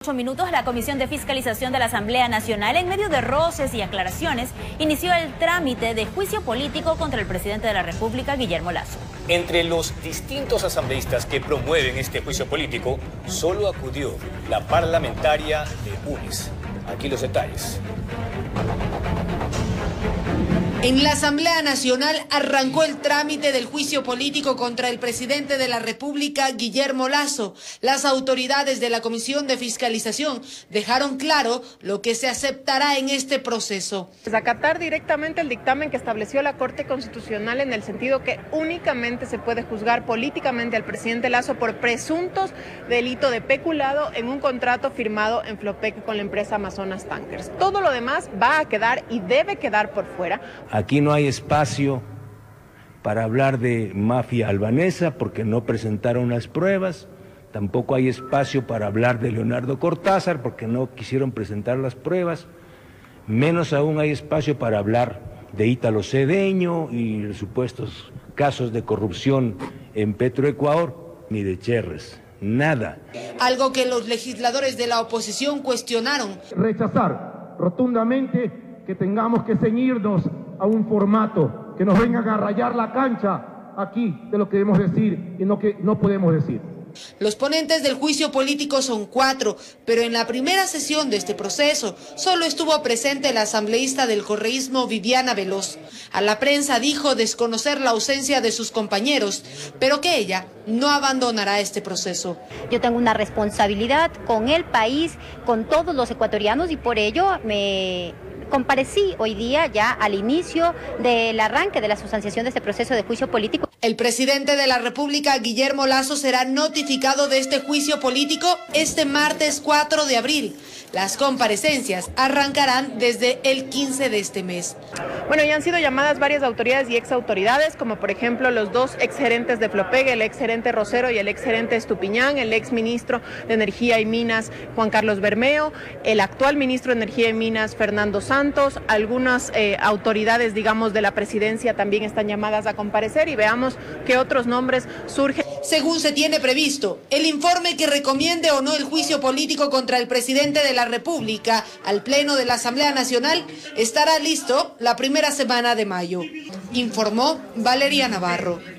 Minutos, la Comisión de Fiscalización de la Asamblea Nacional, en medio de roces y aclaraciones, inició el trámite de juicio político contra el presidente de la República, Guillermo Lasso. Entre los distintos asambleístas que promueven este juicio político, solo acudió la parlamentaria de UNES. Aquí los detalles. En la Asamblea Nacional arrancó el trámite del juicio político contra el presidente de la República, Guillermo Lasso. Las autoridades de la Comisión de Fiscalización dejaron claro lo que se aceptará en este proceso. Acatar directamente el dictamen que estableció la Corte Constitucional en el sentido que únicamente se puede juzgar políticamente al presidente Lasso por presuntos delitos de peculado en un contrato firmado en Flopec con la empresa Amazonas Tankers. Todo lo demás va a quedar y debe quedar por fuera. Aquí no hay espacio para hablar de mafia albanesa porque no presentaron las pruebas. Tampoco hay espacio para hablar de Leonardo Cortázar porque no quisieron presentar las pruebas. Menos aún hay espacio para hablar de Ítalo Cedeño y supuestos casos de corrupción en Petroecuador, ni de Cherres. Nada. Algo que los legisladores de la oposición cuestionaron. Rechazar rotundamente que tengamos que ceñirnos a un formato que nos venga a rayar la cancha aquí de lo que debemos decir y no que no podemos decir. Los ponentes del juicio político son 4, pero en la primera sesión de este proceso solo estuvo presente la asambleísta del correísmo Viviana Veloz. A la prensa dijo desconocer la ausencia de sus compañeros, pero que ella no abandonará este proceso. Yo tengo una responsabilidad con el país, con todos los ecuatorianos, y por ello me comparecí hoy día ya al inicio del arranque de la sustanciación de este proceso de juicio político. El presidente de la República, Guillermo Lasso, será notificado de este juicio político este martes 4 de abril. Las comparecencias arrancarán desde el 15 de este mes. Bueno, ya han sido llamadas varias autoridades y exautoridades, como por ejemplo los 2 exgerentes de Flopec, el exgerente Rosero y el exgerente Estupiñán, el exministro de Energía y Minas, Juan Carlos Bermeo, el actual ministro de Energía y Minas, Fernando Santos. Algunas autoridades, digamos, de la presidencia también están llamadas a comparecer y veamos qué otros nombres surgen. Según se tiene previsto, el informe que recomiende o no el juicio político contra el presidente de la República al Pleno de la Asamblea Nacional estará listo la primera semana de mayo, informó Valeria Navarro.